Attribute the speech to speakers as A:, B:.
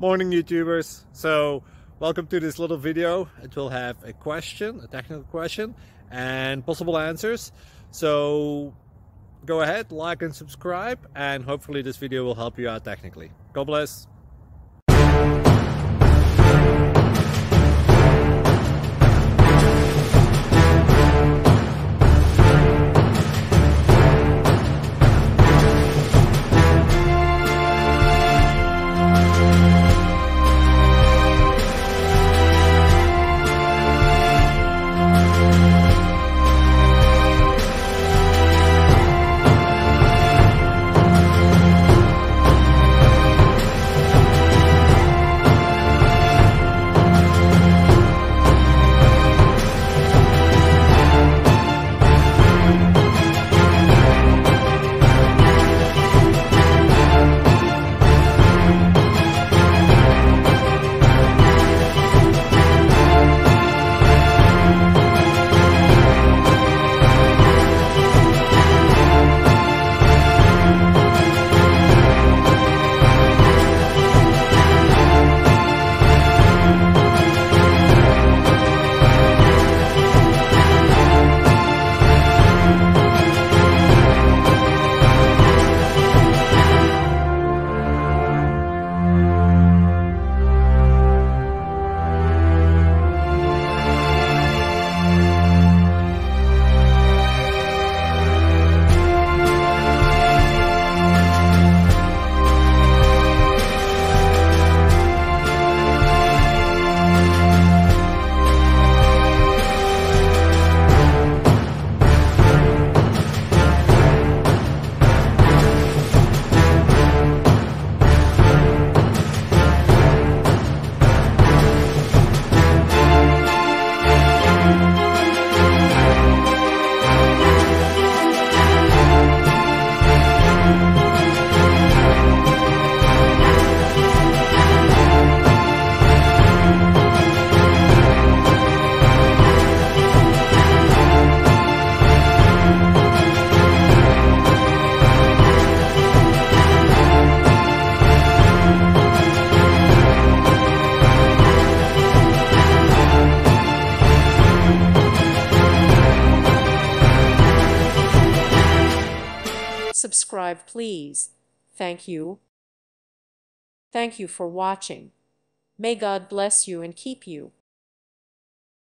A: Morning YouTubers. So welcome to this little video. It will have a question, a technical question, and possible answers. So go ahead, like and subscribe, and hopefully this video will help you out technically. God bless.
B: Subscribe, please. Thank you. Thank you for watching. May God bless you and keep you.